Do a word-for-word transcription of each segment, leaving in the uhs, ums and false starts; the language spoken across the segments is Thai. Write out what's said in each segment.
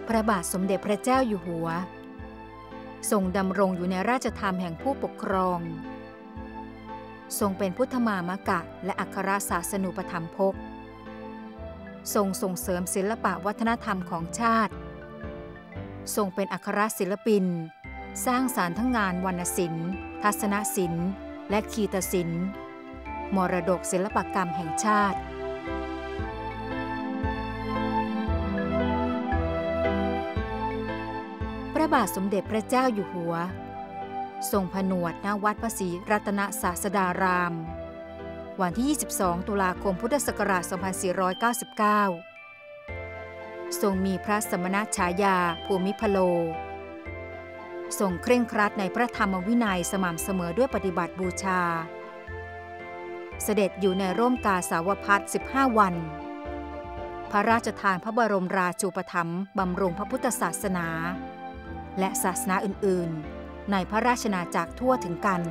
พระบาทสมเด็จพระเจ้าอยู่หัวทรงดำรงอยู่ในราชธรรมแห่งผู้ปกครองทรงเป็นพุทธมามกะและอัครศาสนูปถัมภกทรงส่งเสริมศิลปะวัฒนธรรมของชาติทรงเป็นอัครศิลปินสร้างสรรค์ทั้งงานวรรณศิลป์ทัศนศิลป์และคีตศิลป์มรดกศิลปกรรมแห่งชาติพระบาทสมเด็จพระเจ้าอยู่หัวทรงผนวดณวัดพระศรีรัตนศาสดารามวันที่ยี่สิบสองตุลาคมพุทธศักราชสองพันสี่ร้อยเก้าสิบเก้าทรงมีพระสมณฉายาภูมิพโลทรงเคร่งครัดในพระธรรมวินัยสม่ำเสมอด้วยปฏิบัติบูชาเสด็จอยู่ในร่มกาสาวพัสสิบห้าวันพระราชทานพระบรมราชูปถัมภ์บำรุงพระพุทธศาสนาและศาสนาอื่นๆในพระราชอาณาจักรทั่วถึงกัน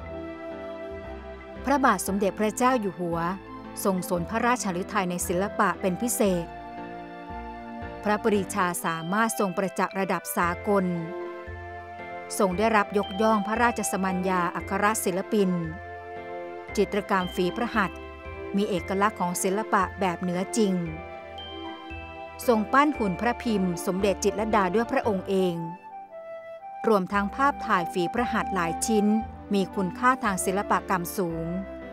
พระบาทสมเด็จพระเจ้าอยู่หัวทรงสนพระราชฤทัยในศิลปะเป็นพิเศษพระปรีชาสามารถทรงประจักษ์ระดับสากลทรงได้รับยกย่องพระราชสมัญญาอัครศิลปินจิตรกรรมฝีพระหัตถ์มีเอกลักษณ์ของศิลปะแบบเหนือจริงทรงปั้นหุ่นพระพิมพ์สมเด็จจิตรลดาด้วยพระองค์เองรวมทั้งภาพถ่ายฝีพระหัตถ์หลายชิ้นมีคุณค่าทางศิลปกรรมสูง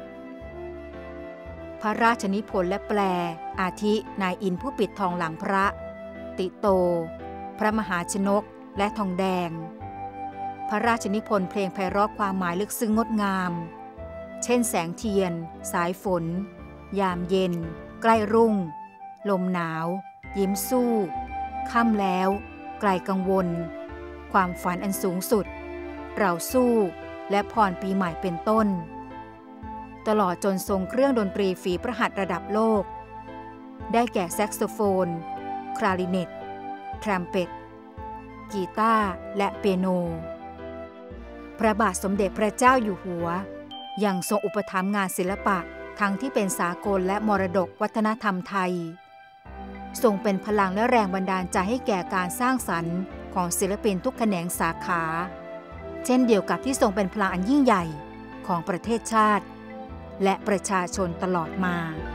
พระราชนิพนธ์และแปลอาทินายอินผู้ปิดทองหลังพระติโตพระมหาชนกและทองแดงพระราชนิพนธ์เพลงไพเราะความหมายลึกซึ้งงดงามเช่นแสงเทียนสายฝนยามเย็นใกล้รุ่งลมหนาวยิ้มสู้ค่ำแล้วไกลกังวลความฝันอันสูงสุดเราสู้และพรปีใหม่เป็นต้นตลอดจนทรงเครื่องดนตรีฝีพระหัตถ์ระดับโลกได้แก่แซกโซโฟนคลาริเนตทรัมเป็ตกีตาร์และเปียโนพระบาทสมเด็จพระเจ้าอยู่หัวยังทรงอุปถัมภ์งานศิลปะทั้งที่เป็นสากลและมรดกวัฒนธรรมไทยทรงเป็นพลังและแรงบันดาลใจให้แก่การสร้างสรรค์ของศิลปินทุกแขนงสาขาเช่นเดียวกับที่ทรงเป็นพลังอันยิ่งใหญ่ของประเทศชาติและประชาชนตลอดมา